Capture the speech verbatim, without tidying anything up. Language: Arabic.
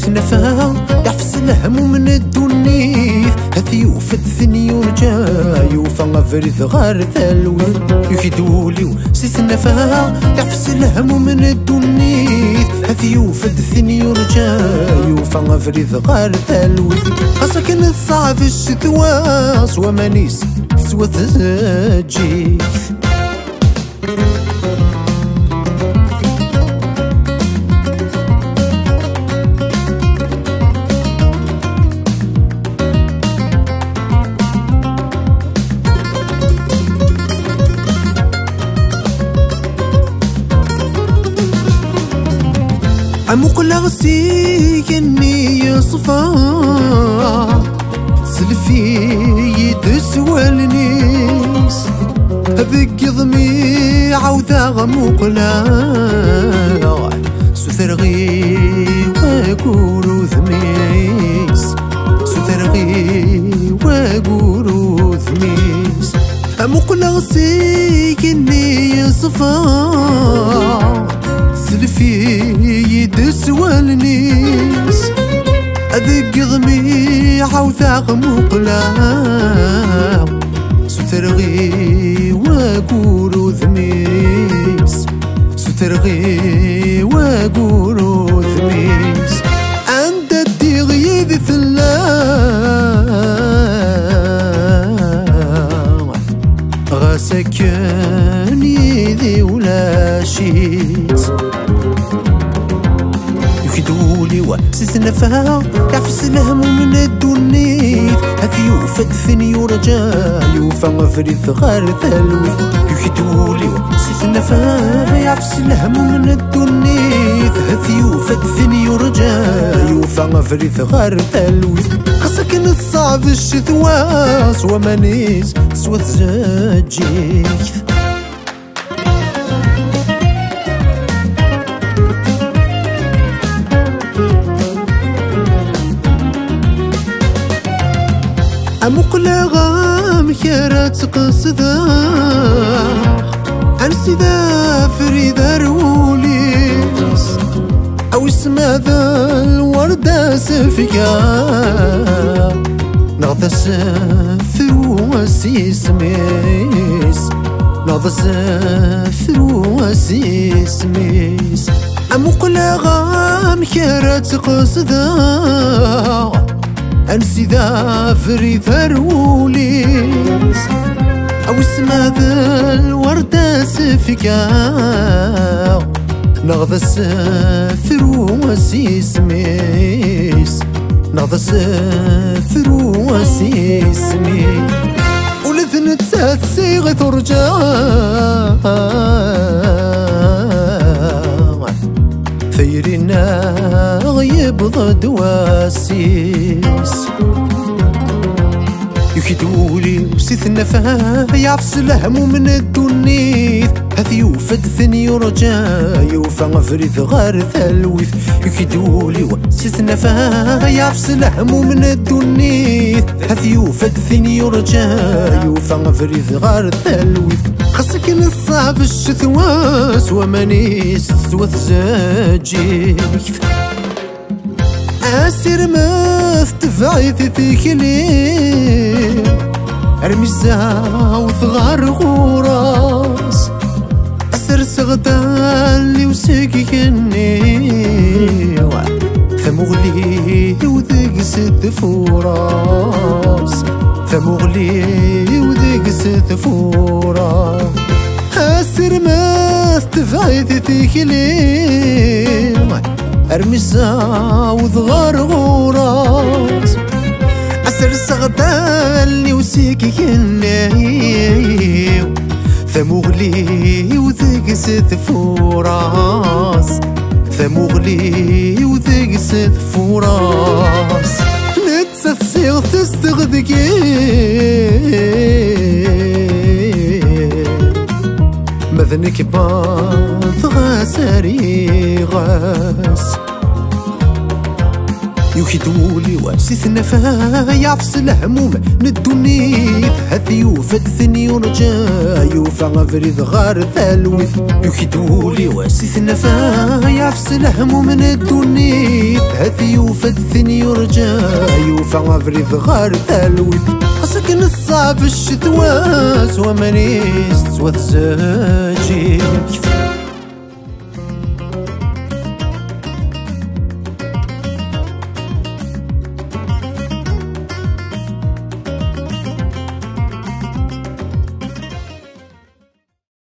نفا يعفس الهم من الدنيث هثي يوفد ثني ورجا يوفى غفرث غار ثلوث يكدولي سيث نفا يعفس الهم من الدنيث هثي يوفد ثني ورجا يوفى غفرث غار ثلوث أسكن الصعب الشتواس ومانيس سوى تجيث عمق لغسي كني يصفى سلفي يدسوى النيس هذيك ضمي عوذا غموق لا سثرغي وقولو ثميس سثرغي وقولو ثميس عمق لغسي كني يصفى سلفي يدسوى النيس أذق ضمي عوثاق مقلا سترغي وقولو ذميس سترغي وقولو ذميس عند الدغي ذي ثلاغ غاسكني ذي ولا شيت يكدولي وسيث نفا يعفس الهم من الدنيث هثي يوفد ثني ورجا يوفى غفرث غار ثلوث يكدولي وسيث نفا يعفس الهم من الدنيث هثي يوفد ثني ورجا يوفى غفرث غار ثلوث خسكن الصعب الشتواس ومانيس سوى تزجيث عمق لغام كرات قصدا عن سيدا فريدا روليس أو اسمها ذا الوردة سفكا نغضى سفر وسيس ميس نغضى سفر وسيس ميس عمق لغام كرات قصدا أنسي ذا فري ثروليس أو اسمها ذا الوردة سفكا نغضى السفر وسيس ميس نغضى السفر وسيس ميس ولذن تسيغ ترجع ثيرنا غيب ضد واسيس يكدولي وسيث النفا يعفس الهم من الدنيث هثي يوفد ثني ورجا يوفى غفرث غار ثلوث يكدولي وسيث النفا يعفس الهم من الدنيث هثي يوفد ثني ورجا يوفى غفرث غار ثلوث خسكن الصعب الشثواس ومانيس سوى تزجيث أسير ما تفعيث ثيكلي أرمزا وثغار غوراس أسر سغدالي وسيكي كني ثمغلي وذيك ست فوراس ثمغلي وذيك ست فوراس أسير ما تفعيث ثيكلي أرمزا وثغار غوراس أسر سغدالي وسيكي كني ثمغلي وذيك ست فوراس ثمغلي وذيك ست فوراس نتسف سيغ تستغدقي مذنك باث غاسري غاس يوكيدولي واسيث النفايا فصل الهموم ندونيت هذي يوفد ثني ورجا يوفى غفريد غار ثالوث يوكيدولي واسيث النفايا فصل الهموم ندونيت هذي يوفد ثني ورجا يوفى غفريد غار ثالوث خاصك نصاب الشتواس ومانيس وتزاجي